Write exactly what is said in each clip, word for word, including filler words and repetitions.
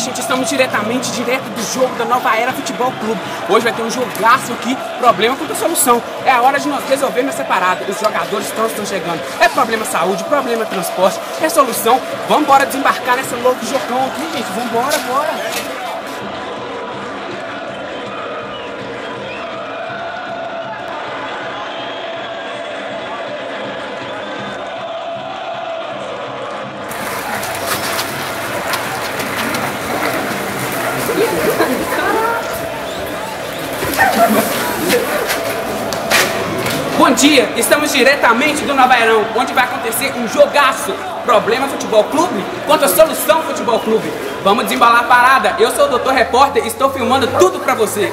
gente, estamos diretamente, direto do jogo da Nova Era Futebol Clube. Hoje vai ter um jogaço aqui, problema contra solução. É a hora de nós resolvermos essa parada. Os jogadores todos estão chegando. É problema saúde, problema transporte, é solução. Vamos embora desembarcar nessa louco jogão aqui, gente. Vamos embora, bora. Bom dia, estamos diretamente do Novaerão, onde vai acontecer um jogaço. Problema Futebol Clube contra Solução Futebol Clube. Vamos desembalar a parada. Eu sou o doutor Repórter e estou filmando tudo pra você.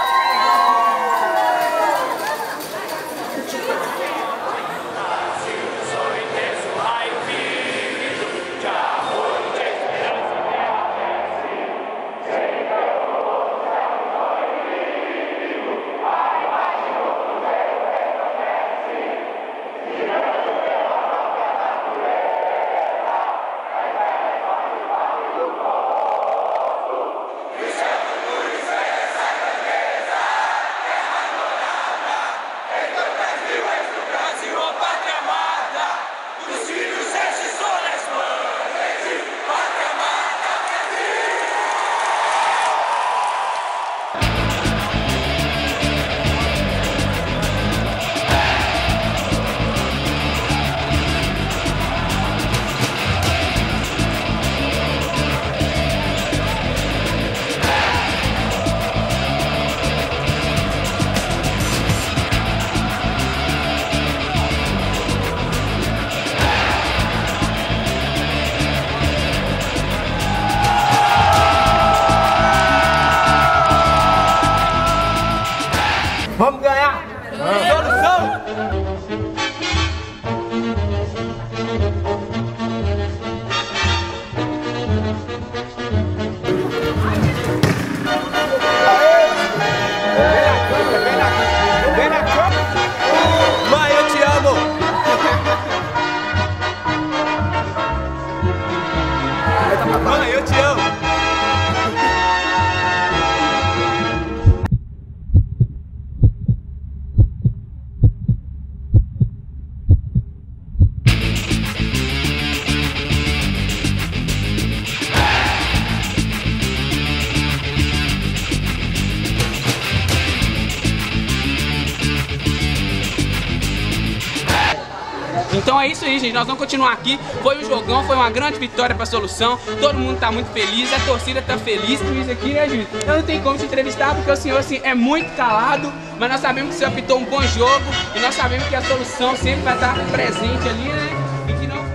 Vamos ganhar! Solução! Vem na Copa! Mãe, eu te amo! Mãe, eu te amo! Então é isso aí, gente, nós vamos continuar aqui. Foi um jogão, foi uma grande vitória pra Solução. Todo mundo tá muito feliz, a torcida tá feliz com isso aqui, né, gente? Eu não tenho como te entrevistar porque o senhor, assim, é muito calado. Mas nós sabemos que o senhor apitou um bom jogo e nós sabemos que a Solução sempre vai estar presente ali, né? E que não...